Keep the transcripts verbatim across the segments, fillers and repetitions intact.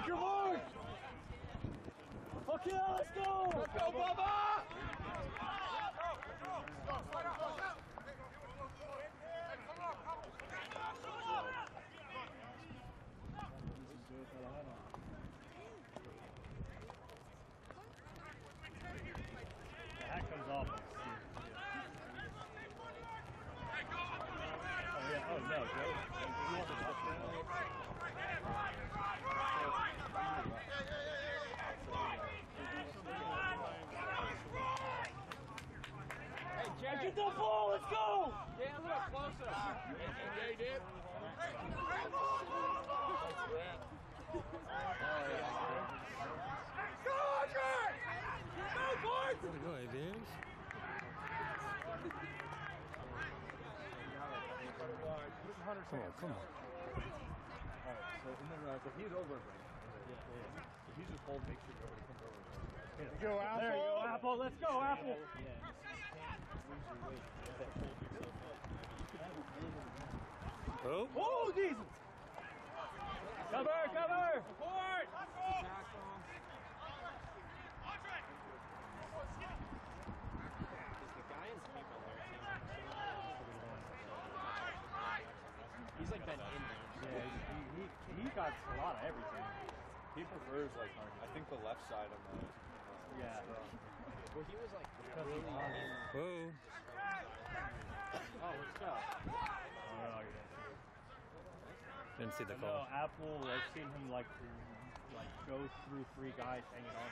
Make your mark! Fuck yeah, let's go! Let's go, Bubba! The hat comes off. Oh yeah, oh no, Joe. You want the touchdown? Hey, Jack. Get the ball, let's go! Get a little closer. Yeah, you did. Go, Andre! Go, boys! Way to go, Aviators. Come on, come on. Alright, so, no, no, so he's over. Yeah, yeah. So he's just holding, make sure nobody comes over. There you go, Apple! There you go, Apple! Let's go, Apple! Yeah. Oh! Oh, Jesus! Cover, cover! Support! The guy in people there, he's like been in there. Yeah, he, he, he got a lot of everything. He prefers, like, I think the left side on the. Yeah. Well, he was like really in. Whoa. Oh, let's go. Oh, yeah. Didn't see the No, call. Apple, I've seen him like like go through three guys hanging on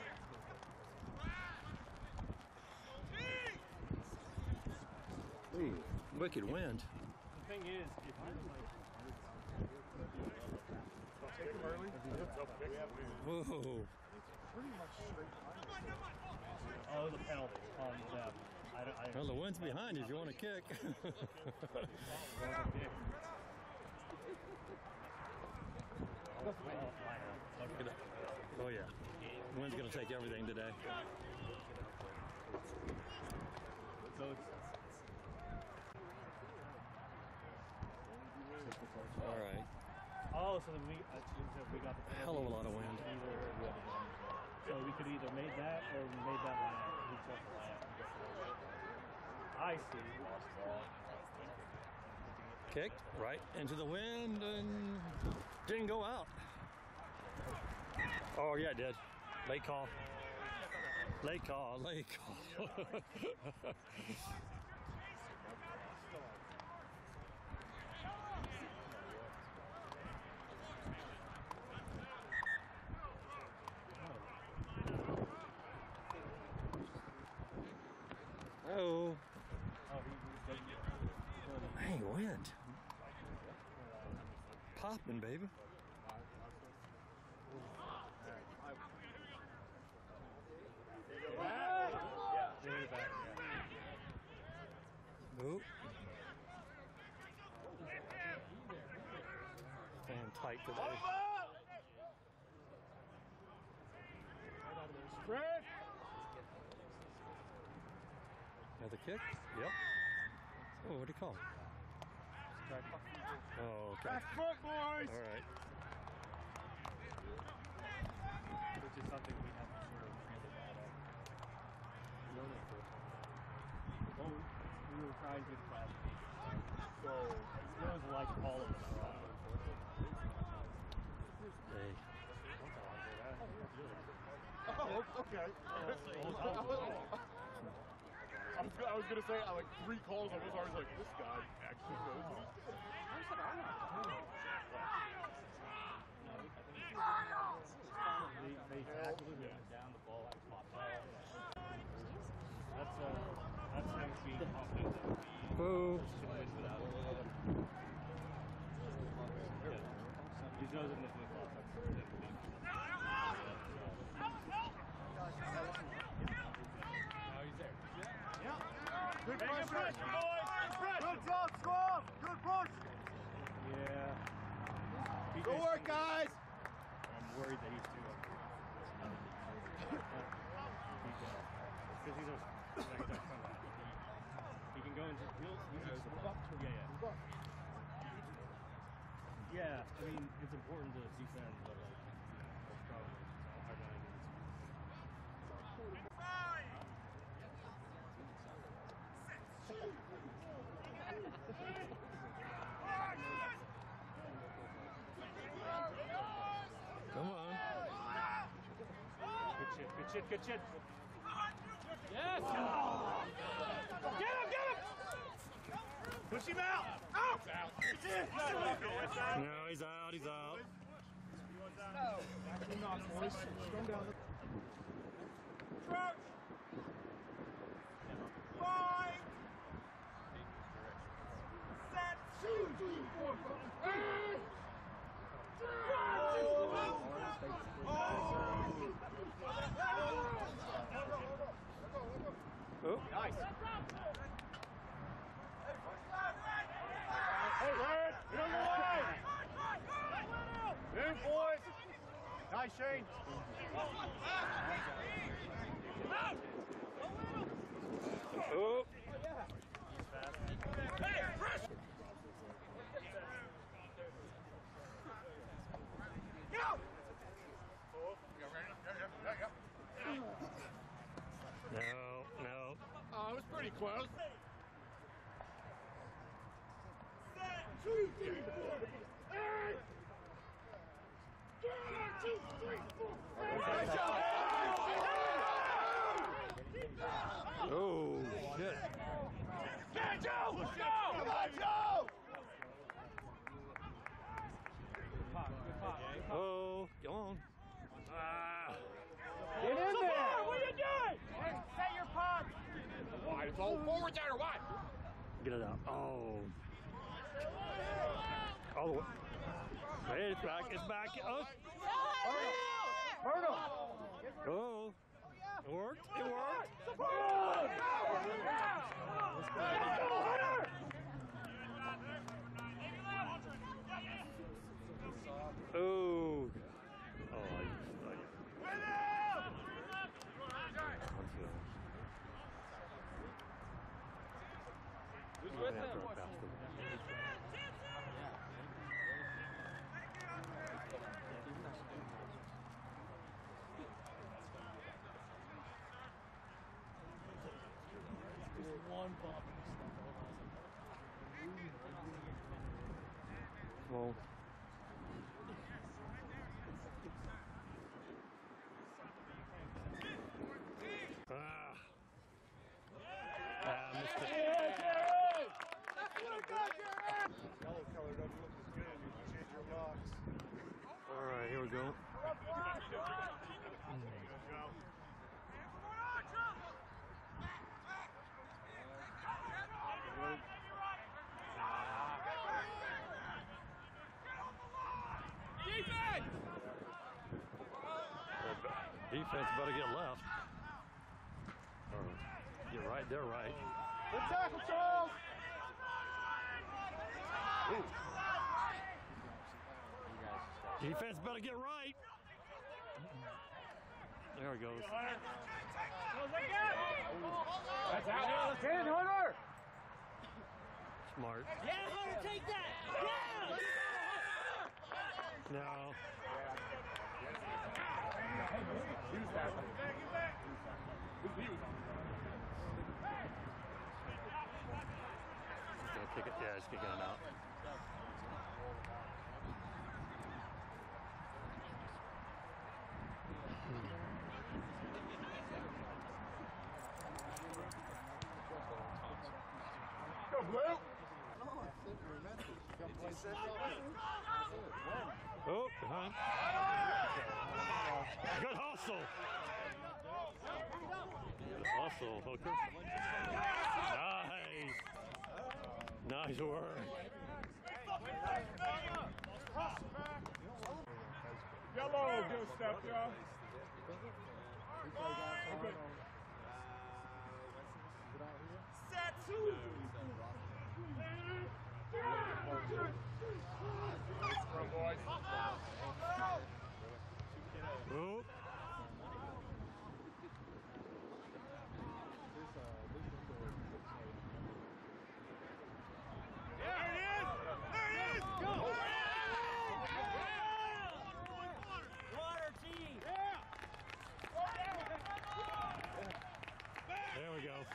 him. Ooh, wicked wind. The thing is, if you're like... Take him early. Whoa. Oh, the penalty on them. I don't, I don't Well, the wind's behind you if you want to kick. Oh, yeah. The wind's going to take everything today. So it's... All right. Oh, so then we, uh, so we got the penalty. Hell of a lot of wind. So we could either made that or we made that layup. We took the layup. I see. Kicked right into the wind and didn't go out. Oh, yeah, it did. Late call. Late call. Late call. Oh. Hey, wind. Popping, baby. Nope. Staying tight today. Spread! Another kick? Yep. Oh, what do you call it? Oh, okay. Back foot, boys! All right. Which is something we have to sort of really bad at. Well, we were trying to class. So it was like all of us. Hey. Oh, okay. I was, I was gonna say, I like three calls, I was always like, this guy actually knows what he's doing. They, they tackled him down the ball and popped out. That's uh, that's him being confident that we Boo. can win without him. He knows it in the flip-flop. Oh, he's there. Yeah. Good Make push, a push, boys! Good job, Squab! Good push! Yeah. Good work, guys! I'm worried that he's too up. Because he's a, like I said, he can go into, he'll, he's a, yeah, yeah. Yeah, I mean, it's important to defend, but like, shit, good shit. Yes! Get him, get him! Push him out! Out! It's in! No, he's out, he's out. Five! Set! Two, three, four, five! Oh. Nice. Hey, Red! Get on the line! In, boys! Nice, Shane. Oh. No, no. Oh, it was pretty close. Two, three, four, eight! One, two, three, four, eight! Oh, shit. Get Joe! Let's go! Come on, Joe! Oh, go on. Ah. Get in there! What are you doing? Set your pod! Wide, it's all forward there, wide. Get it out. Oh. All the way. Hey, it's back. It's back. Oh. Myrtle! Oh. It worked. It worked. Oh. Oh, I just, I Who's with him? Well. Ah. Ah, missed it. Yellow color doesn't look as good. You can change your box. All right, here we go. Defense better get left. Or get right, they're right. Good tackle, Charles! Defense better get right. There it goes. That's out! Ten, Hunter! Smart. Yeah, Hunter, take that! Yeah! No. He was happy. He was on. He's gonna kick it. Yeah, he's kicking it out. Go, Blue! Oh, behind. Good hustle. Good hustle, Hooker. Nice. Nice work. Yellow, good step, Joe. Set two! Come, boys. Oh. There it is! There it is! Go! Water team! There we go.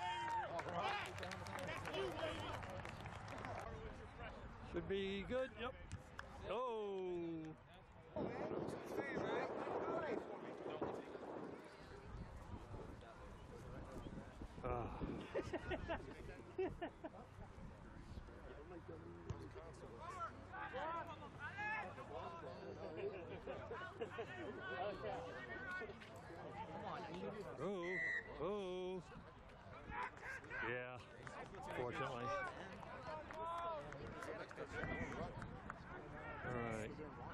Should be good. Yep. Oh. Oh, oh. Yeah, fortunately. All right.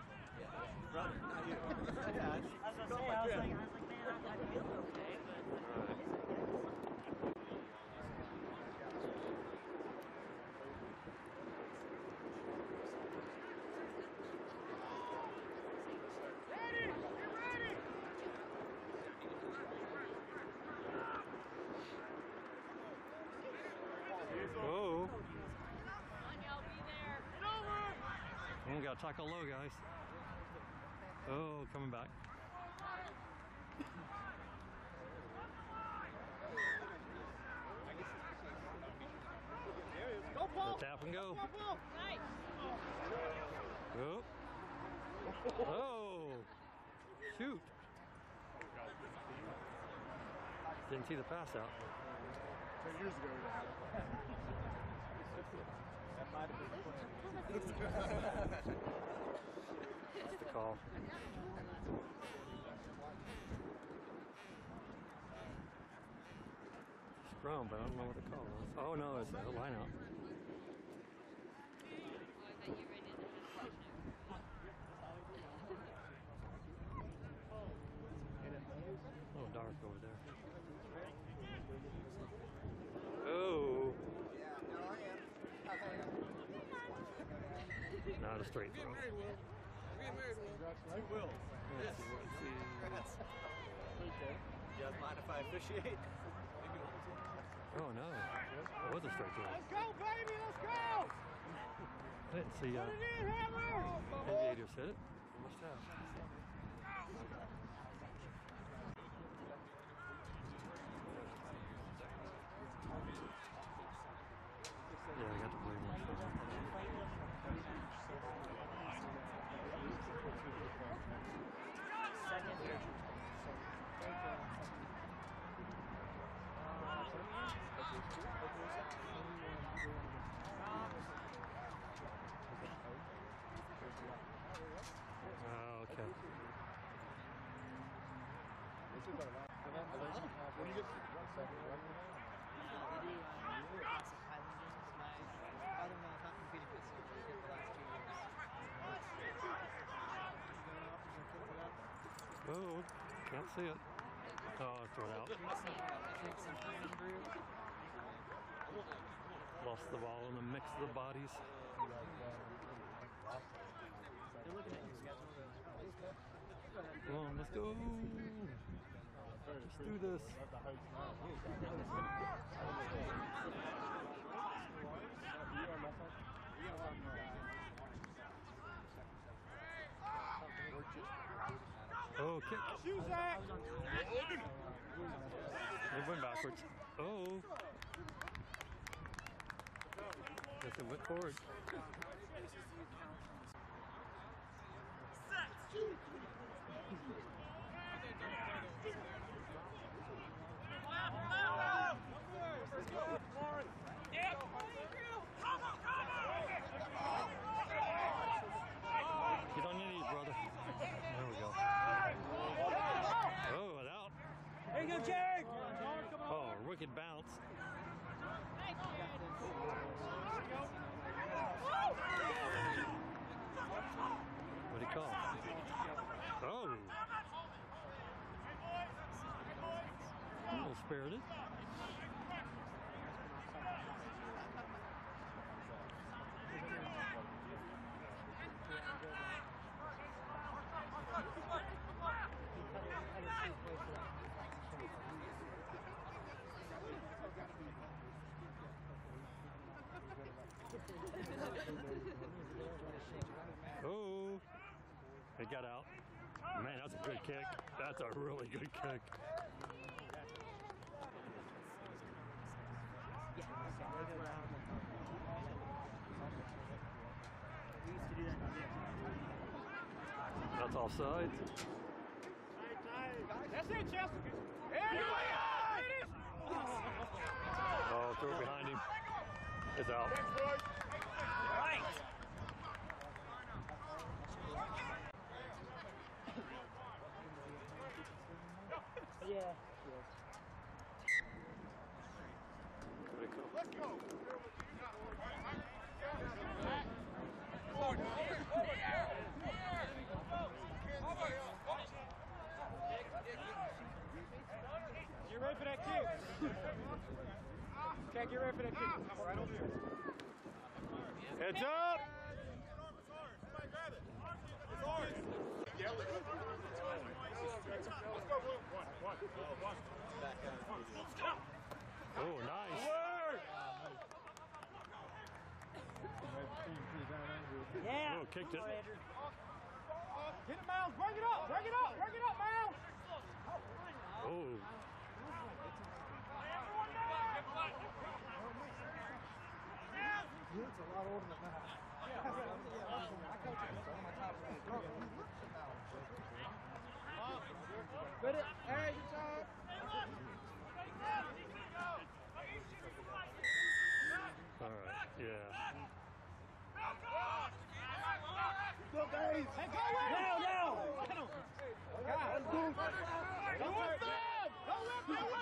Oh. We gotta tackle low, guys. Oh, coming back. Go, tap and go. Oh. Oh. Shoot. Didn't see the pass out. Ten years ago, That might have been the plan. That's the call. Scrum, but I don't know what the call was. Oh no, it's a line out. Oh, dark over there. Oh. Not a straight throw. You will. Let's see, let's see. You guys mind if I officiate? Oh no, it was a straight throw. Let's go, baby, let's go! I didn't see uh, Put it in, Hammer! Aviators hit it. Must have. Yeah, I got to play one. Oh, okay. When you get Oh, can't see it. Oh, throw it out. Lost the ball in the mix of the bodies. Come on, let's go. Let's do this. Oh, kick. It went backwards. Oh. Guess it went forward. Get on your knees, brother. There we go. Oh, it out. There you go, Jared! Oh, wicked bounce. What'd he call? Oh. A little spirited. Oh, it got out. Man, that's a good kick. That's a really good kick. That's offside. That's it, Chester. There you go. Oh, throw It's out. Right. Yeah. Let's go. Get ready for that kick. Okay, get ready for that kick. I'm right over here. Heads up! Oh, nice. Yeah. Oh, kicked it. Get it, Miles. Bring it up. Bring it up. Bring it up, Miles. Oh. It's a lot older than that. Good it. Hey, good job. All right, yeah. Go, guys. Hey, go with him. Now, now. God. Go with them. Go with them. Go with them.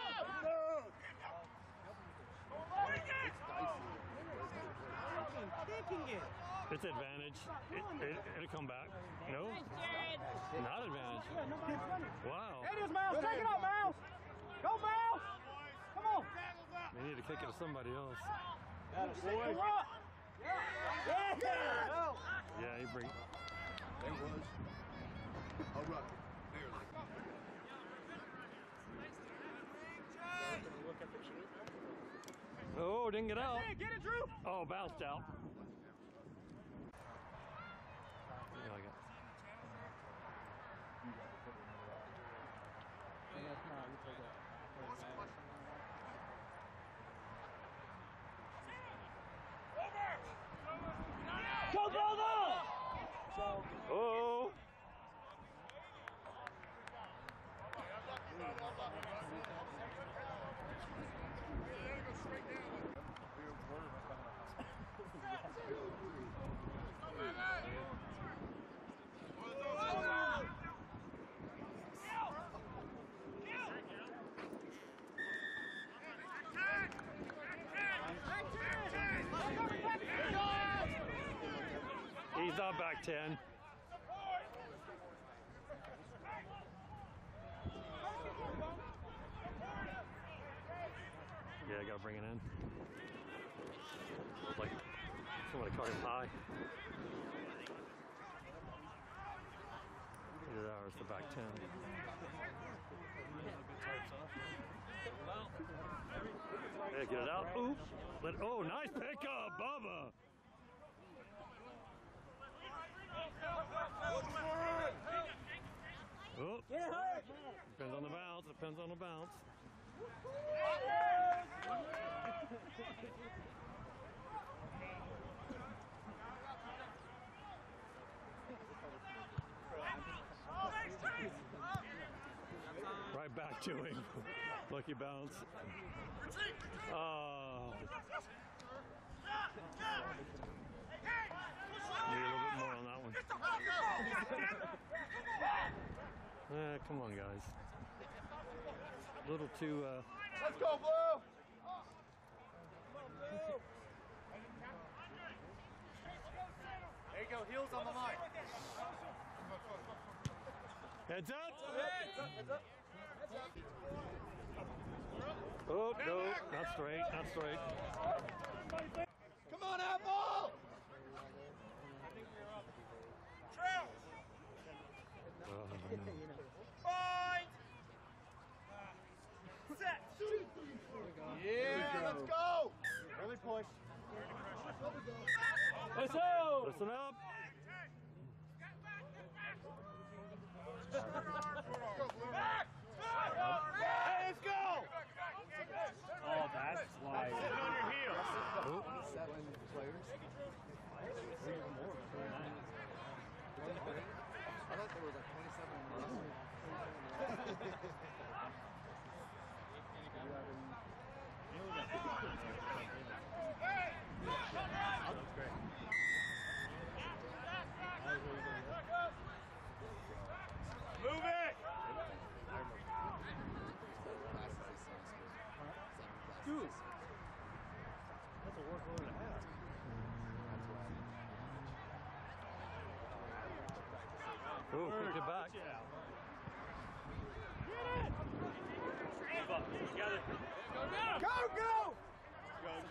It's advantage. It, it, it'll come back. No? Not advantage. Wow. There it is, Miles. Take it up, Miles. Go, Miles. Come on. They need to kick it to somebody else. Come up. Yeah. Yeah, he bring. There was a rugby. Barely. Oh, didn't get out. Hey, get it, Drew. Oh, bounced out. Yeah, I got. Go, go, go. Oh. He's not back ten. Yeah, I gotta bring it in. Like somebody caught him high. Either that or it's the back ten. Yeah, get it out. Ooh. Let, oh, nice pickup, Bubba. Oh. Depends on the bounce. Depends on the bounce. Right back to him. Lucky bounce. Oh. Need a little bit more on that one. Eh, come on, guys. A little too. Uh... Let's go, Blue! There you go, heels on the line. Heads up! Heads up! Oh, no, not straight, not straight. Come on, Apple! Oh, Point! Set! Yeah, let's go! Early push. Let's go. listen up. Hey, let's go! Oh, that's why. Sitting on your heels. Oh. Seven players. I thought there was like twenty-seven in the roster.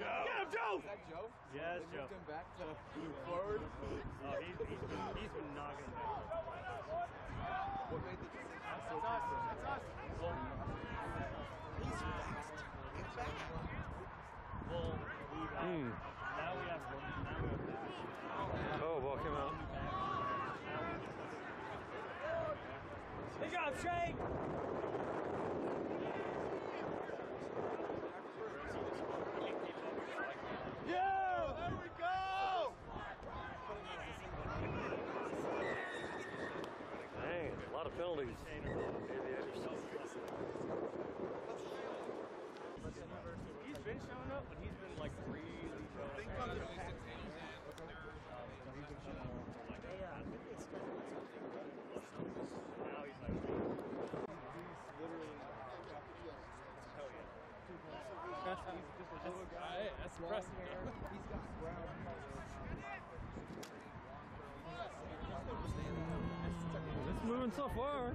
Joe. Get him, Joe! Is that Joe? Yes, They Joe. moved him back to forward. Oh, he's, he's been he's been knocking him down. What made the decision? That's us. That's us. Well, He's fast. Get back. well, we uh, Mm. now we have now we have that. Oh, ball came out. Good job, Shane. Yeah, there we go. Dang, a lot of penalties. Aviators. He's been showing up, but he's been like really showing up. Now he's like, That's impressive. He's got ground. It's moving so far.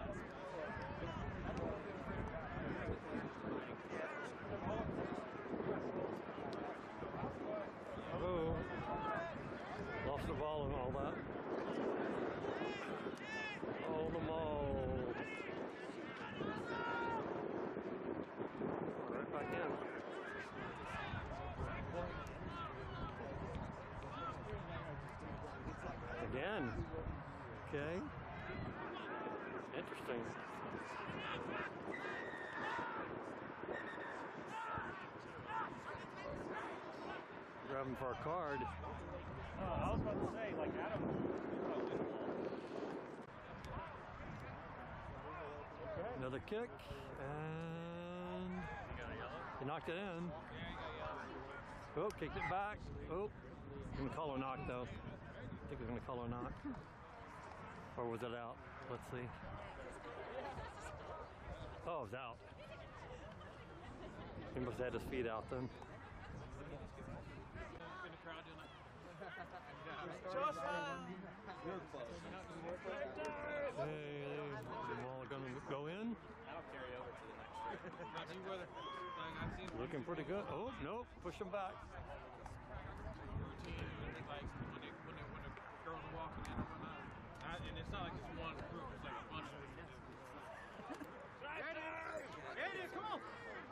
Oh, lost the ball and all that. Oh, the maul. Right back in. Again. Okay. Interesting. Grab him for a card. oh, I was about to say, like Adam. Another kick, and he knocked it in. Oh, kicked it back. Oh, gonna call a knock though. I think we're gonna call a knock. Or was it out? Let's see. Oh, it was out. He must have had his feet out then. Hey, the ball gonna go in. That'll carry over to the next year. Looking pretty good. Oh, nope, push him back. And it's not like it's one group, it's like a bunch of them. Eddie, come on.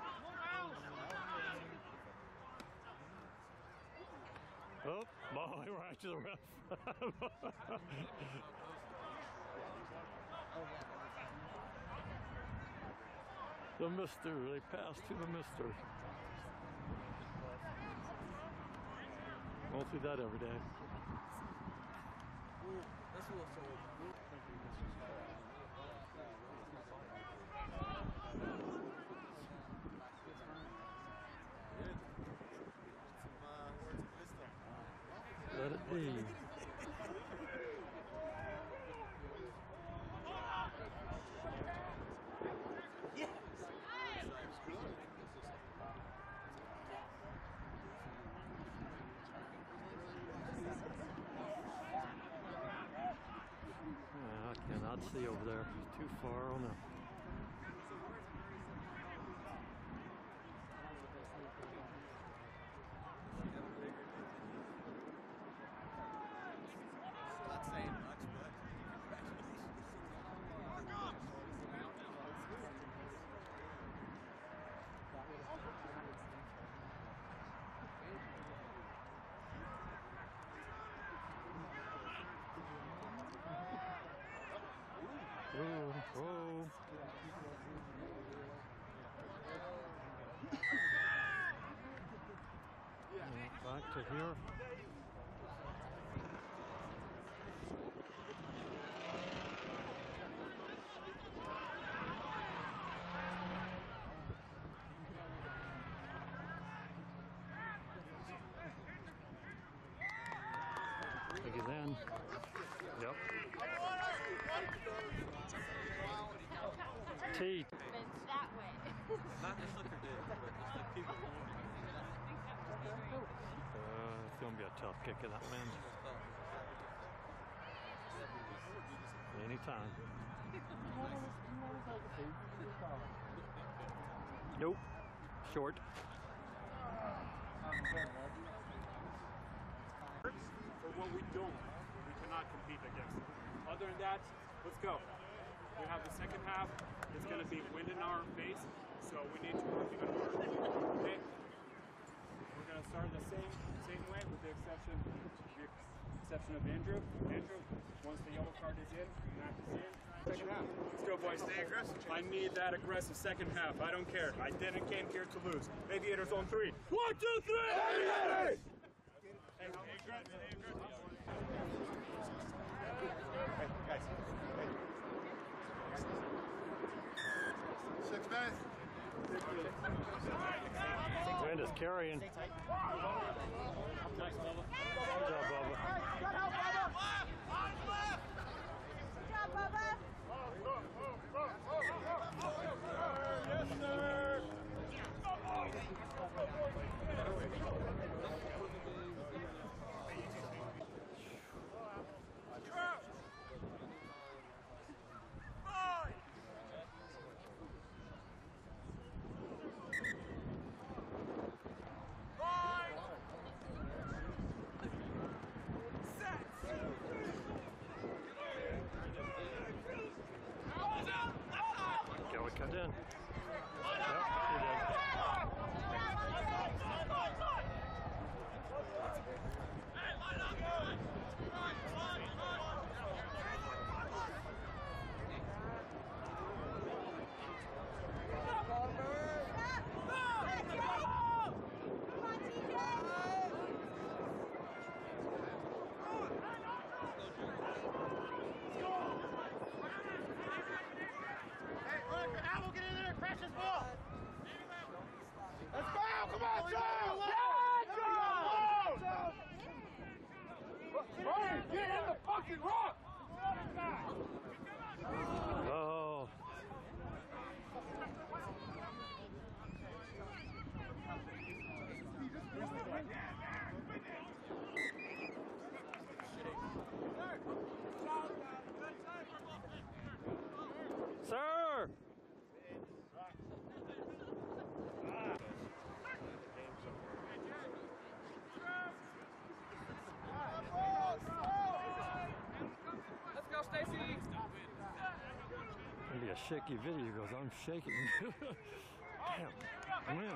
Oh, ball right to the ref. The mister, they passed to the mister. Won't see that every day. That's a little so. Let it be. Yeah, I cannot see over there. It's too far on the. Not saying much, but Whoa, whoa. Yeah, back to here. Take it in. Yep. T. That way. not the slicker did, but just the people. Uh, it's gonna be a tough kick of that man. Anytime. Nope. Short. For what we don't, we cannot compete against. Other than that, let's go. We have the second half. It's going to be wind in our face, so we need to work even harder. Okay? We're going to start the same same way, with the exception the exception of Andrew. Andrew, once the yellow card is in, Mac is in. Second half. Let's go, boys. Stay aggressive. I need that aggressive second half. I don't care. I didn't came here to lose. Aviators on three. One, two, three. Aviators! Hey, aggressive. Hey, guys. Hey. Six minutes. Wind is carrying. Good job, Bubba. Good help, Bubba! Good job, Bubba! Yes, sir. Kelly cut in. Yep, he did. Let's go! Come on, Joe! Brian, get in the fucking rock! Oh. Sir! Let's go, Stacy. It'll be a shaky video because I'm shaking. Damn, wind.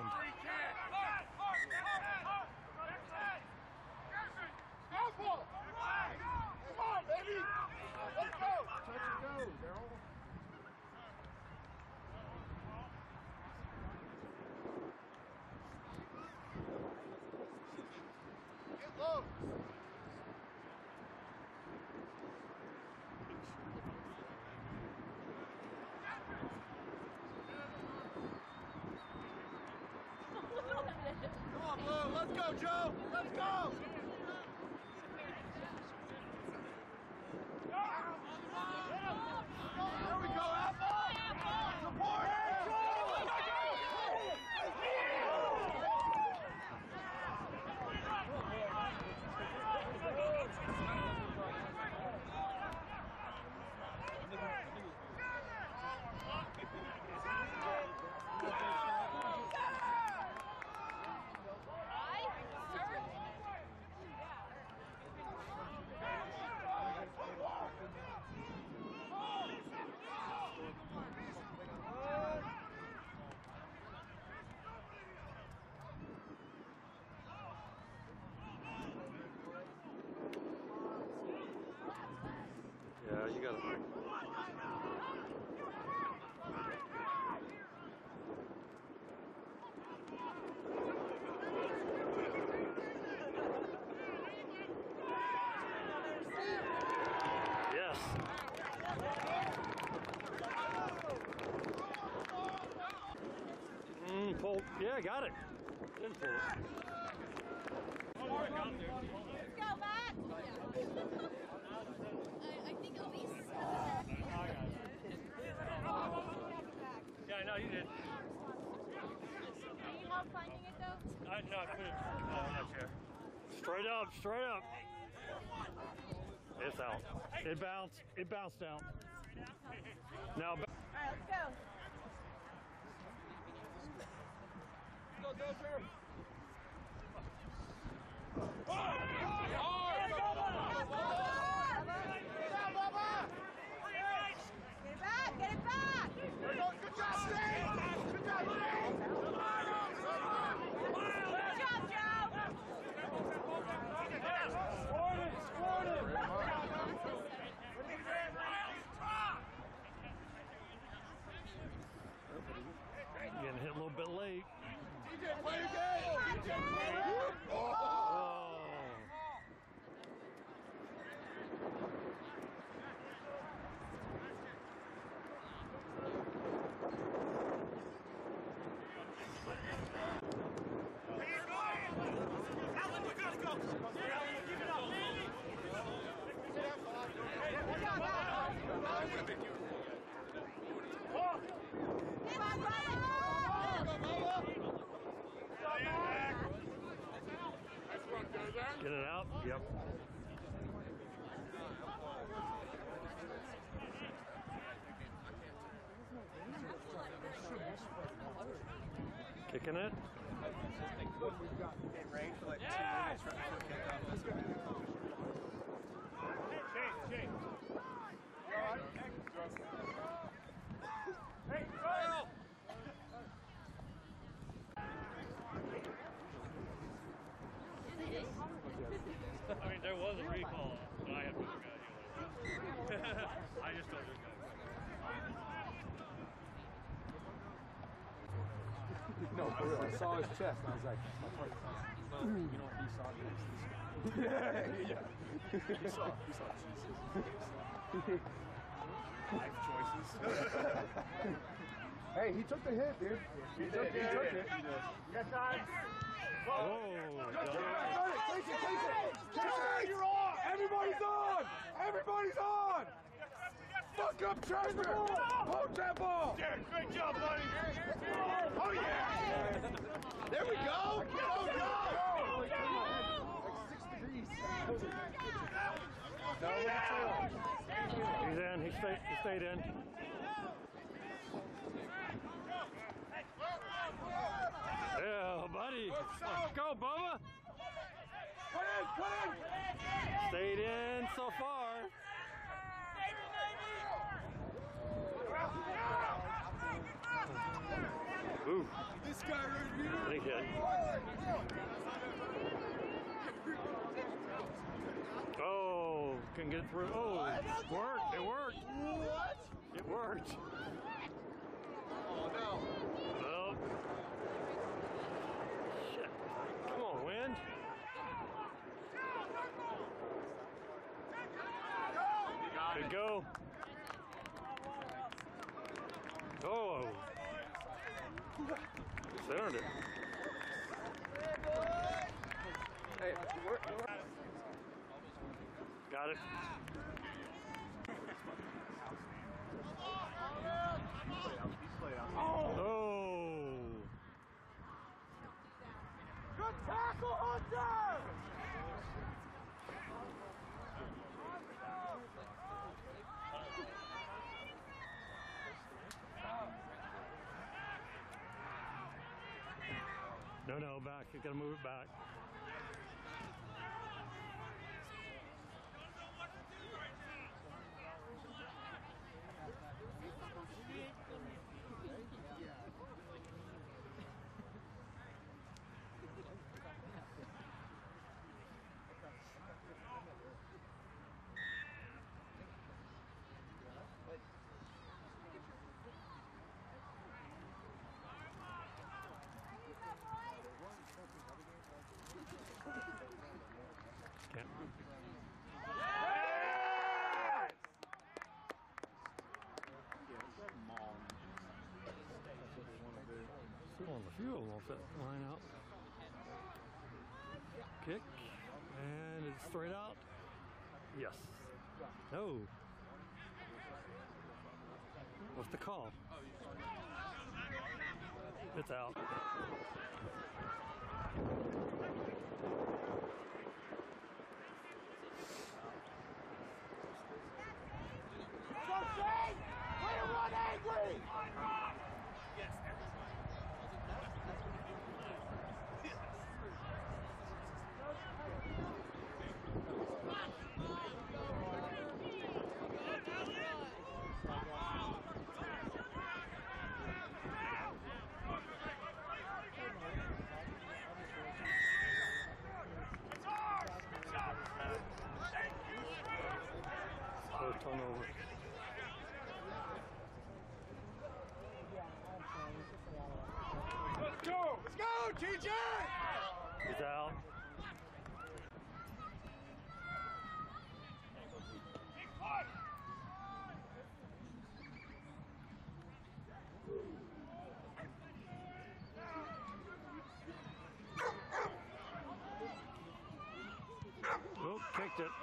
Come on, baby! Let's go! Touch and go, Daryl. Get low! Come on, Blue! Let's go, Joe! Let's go! There we go, Apple! Support! Yeah, you gotta. Yes. Mm, pull. Yeah, got it. Didn't pull it. Let's go, Matt! I, I think it'll be seven. Yeah, I know you did. Can you help finding it, though? I no, I put it uh, on my chair. Straight up, straight up. It's out. It bounced. It bounced out. Now. All right, let's go. Go, go, Drew. Get it out? Yep. Kicking it. In range for like two minutes right before kickoff. That's what we call it. Change, change. Hey, go! I mean, there was a recall, but I had to look at it. I just don't think No, for real. I saw his chest and I was like, my heart. Well, you know what he saw next? Yeah, yeah. He saw, he saw Jesus. Life choices. Hey, he took the hit, dude. He, he took, did, he took it. He did. You got time? Oh, Take it, take it. Chase, you're on. Everybody's on. Everybody's on. Fuck up, Chester. Poach that ball. Derek, great job, buddy. Oh, yeah. There we go. Go, go. Like six degrees. No, look at Taylor. he's in. He stayed, he stayed in. Yeah, buddy. Let's go, Bubba. Put in, put in. Stayed in so far. Ooh. This guy right here. Big hit. Oh, couldn't get through. Oh, it worked. It worked. What? It worked. Oh no. Well, shit. Come on, wind. Good go. Oh. Centered it. Hey, we're, we're... Got it. Oh. Good tackle, Hunter! No, no, back. You gotta move it back. Can't. Still on the fuel off that line out. Kick. And it's straight out. Yes. No. What's the call? It's out. kicked it.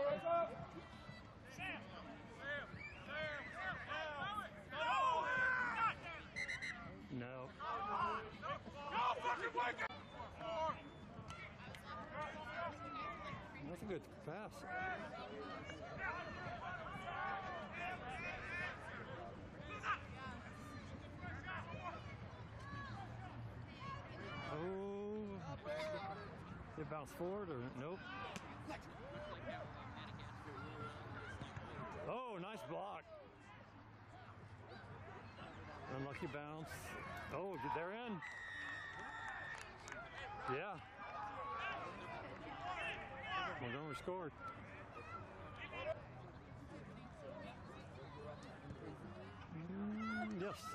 No. That's a good pass. Oh, it bounced forward or nope? Oh, nice block. Unlucky bounce. Oh, they're in. Yeah. Montgomery scored. Mm, yes.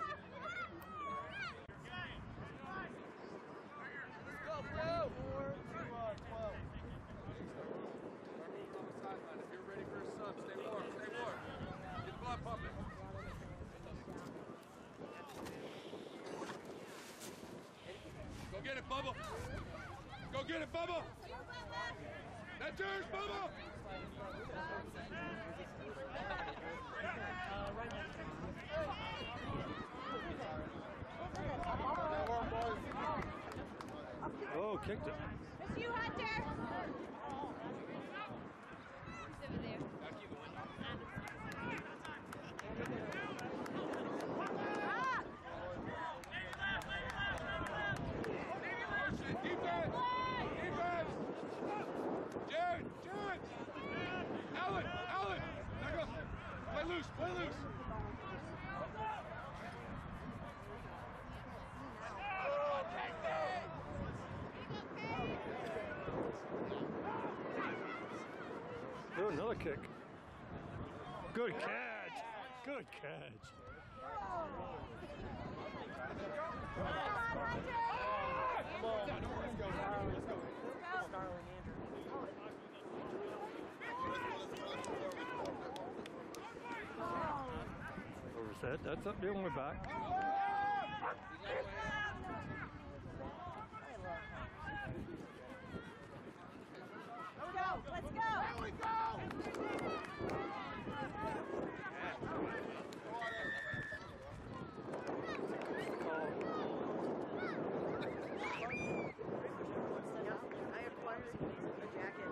Go get it, Bubba! Go get it, Bubba! That's yours, Bubba! Oh, kicked it. It's you, Hunter! Play loose, play loose. Oh, another kick. Good catch. Good catch. Overset. That's up there. We're back. Let's go! There we go! I have players in a jacket.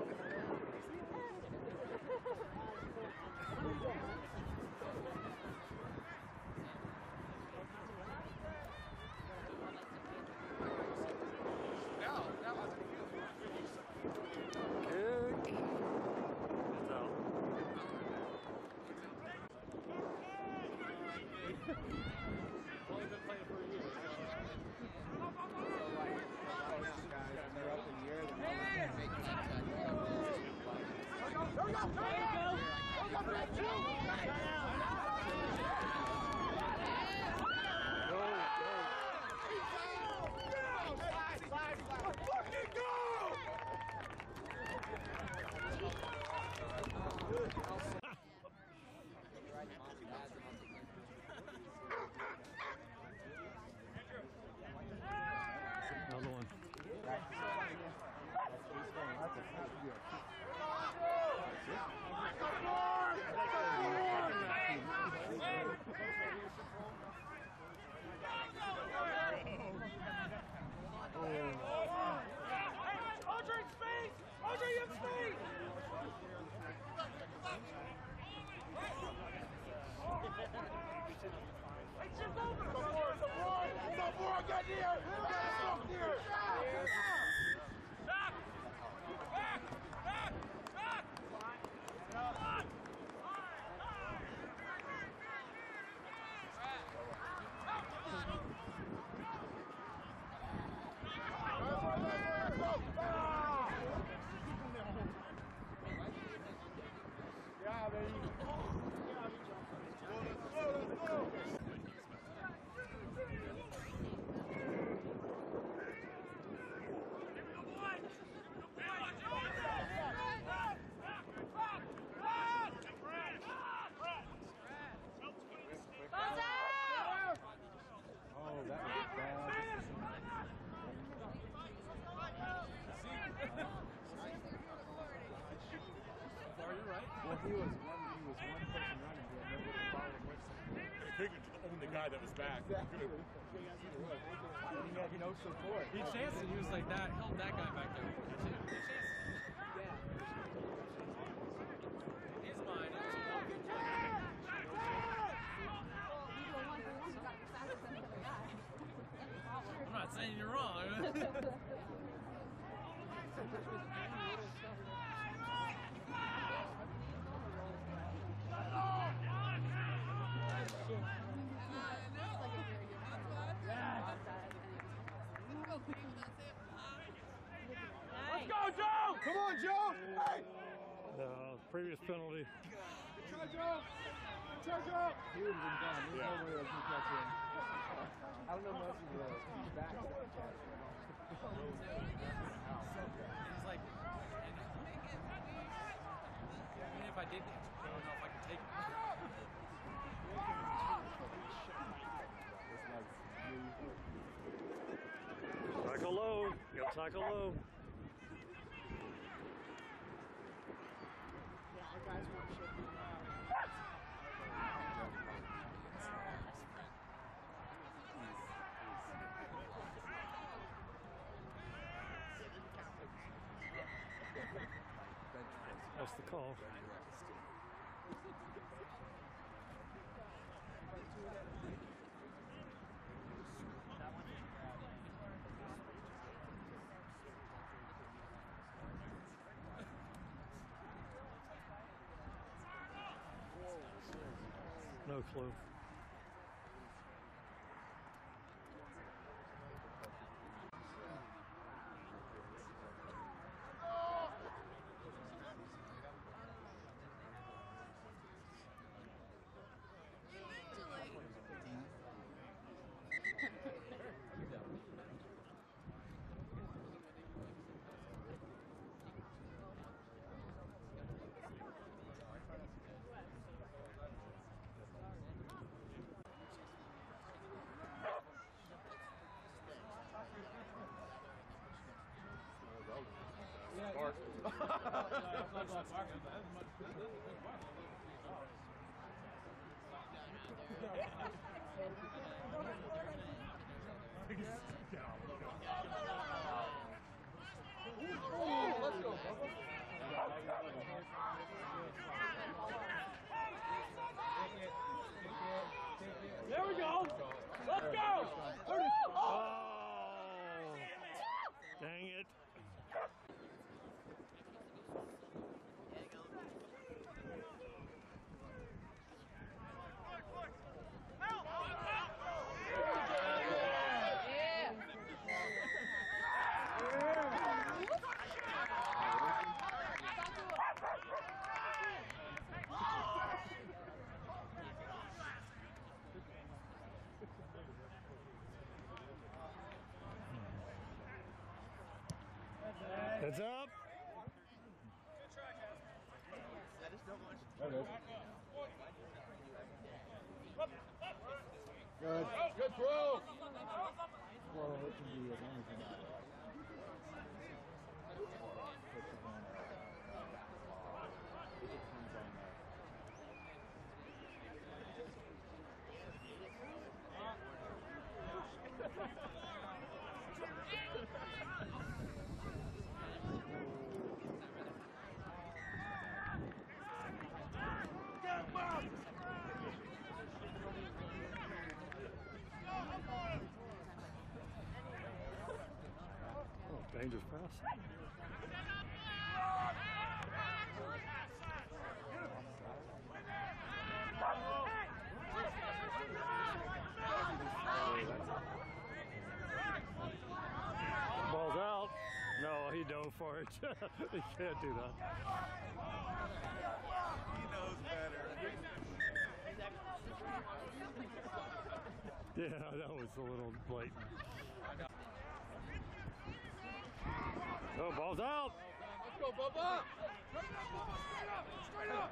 Another one. Audrey, space! Audrey, you have space! Hey, jump over! Go for it, go for it! Get near! Get near! Back! Back! Back! Back! Come on! Yeah, baby. he was one. He was one person running. He had nobody to follow him with him. He could just own the guy that was back. Exactly. And he had no support. He chanced it. He was like that. Held that guy back there. He chanced it. His mind. It was a walking play. I'm not saying you're wrong. Let's go, Joe! Come on, Joe! Hey! The previous penalty. Try, Joe! Try, Joe! He would have been gone. There's Yeah. no way I was going to catch him. I don't know much of the back that I catch. He's like, even if I did, I don't know if I could take it. Tackle low. Yep, tackle low. That's the call. No clue. There we go. Let's go. Oh, dang it. Heads up. Good. Good throw! Well, it can be as long as you know. Oh, dangerous pass. Ball's out. No, he dove for it. He can't do that. He knows better. Yeah, that was a little blatant. Oh, ball's out. Let's go, Bubba! Straight up! Straight up!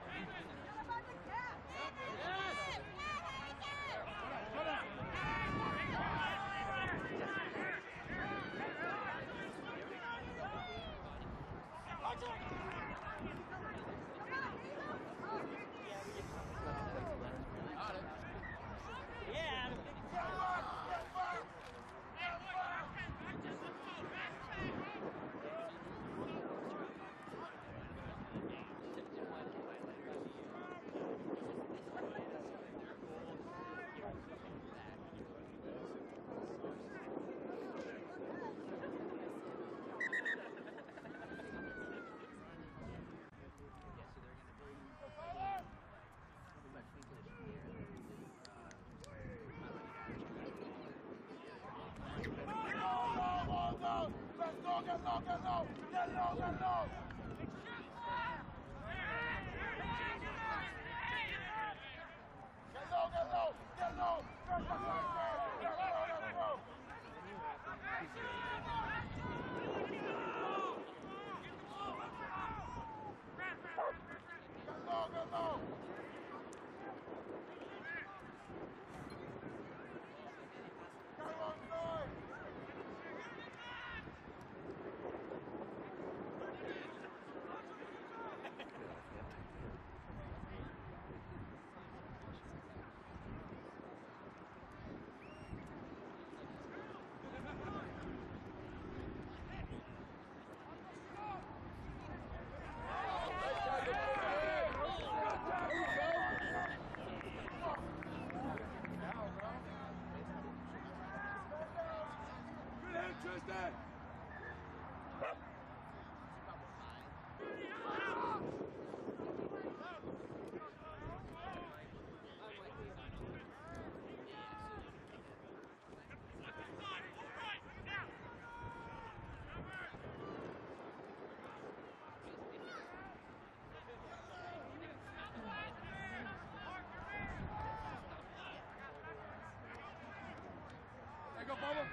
There you go, Bubba.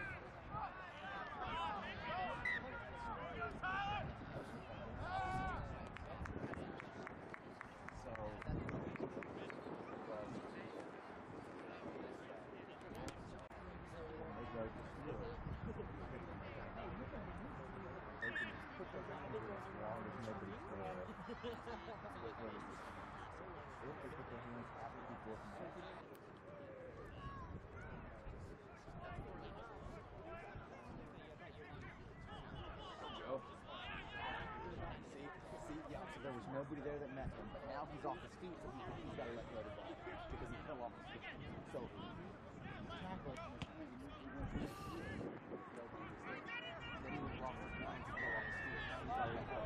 There was nobody there that met him, but now he's off his feet, so he, he's got to let go of the ball because he fell off his feet. So he tackled, and he went to his feet, then he was lost his balance and fell off his feet. Now he's got to let go.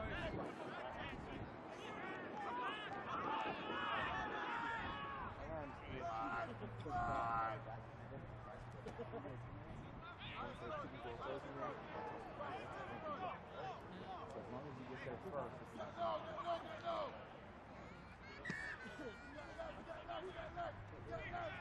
So as long as you get there first, it's not no, no, no, no.